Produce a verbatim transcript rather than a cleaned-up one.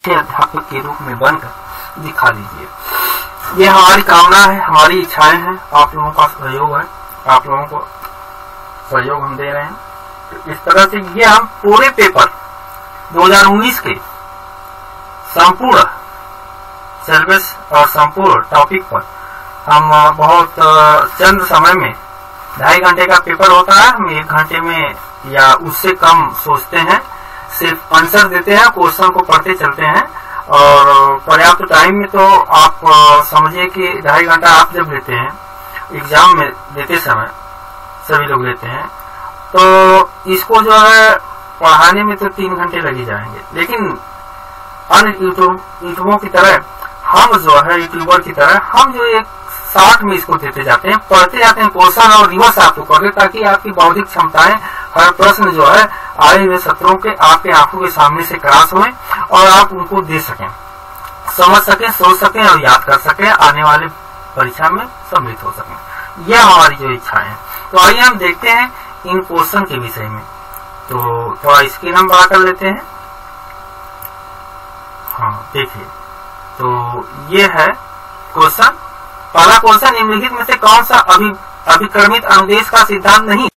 अध्यापक के रूप में बनकर दिखा दीजिए। ये हमारी कामना है, हमारी इच्छाएं हैं, आप लोगों का सहयोग है, आप लोगों को सहयोग हम दे रहे हैं। तो इस तरह से ये हम पूरे पेपर दो हज़ार उन्नीस के संपूर्ण सिलेबस और संपूर्ण टॉपिक पर हम बहुत चंद समय में, ढाई घंटे का पेपर होता है, हम एक घंटे में या उससे कम सोचते हैं, सिर्फ आंसर देते हैं, क्वेश्चन को पढ़ते चलते हैं। और पर्याप्त टाइम में तो आप समझिए कि ढाई घंटा आप जब लेते हैं एग्जाम में देते समय, सभी लोग लेते हैं, तो इसको जो है पढ़ाने में तो तीन घंटे लग ही जाएंगे। लेकिन अन्य यूट्यूबों की तरह हम जो है, यूट्यूबर की तरह हम जो एक साठ में इसको देते जाते हैं, पढ़ते जाते हैं क्वेश्चन और रिवर्स आपको करके, ताकि आपकी बौद्धिक क्षमताएं हर प्रश्न जो है आए हुए सत्रों के आपके आंखों के सामने से क्रॉस हुए और आप उनको दे सकें, समझ सकें, सोच सकें और याद कर सकें, आने वाले परीक्षा में सम्मिलित हो सकें। यह हमारी जो इच्छा है। तो आइए हम देखते हैं इन क्वेश्चन के विषय में। तो थोड़ा स्क्रीन हम बड़ा कर लेते हैं। हाँ देखिए, तो ये है क्वेश्चन। पहला क्वेश्चन, निम्नलिखित में से कौन सा अभि अभिक्रमित अनुदेश का सिद्धांत नहीं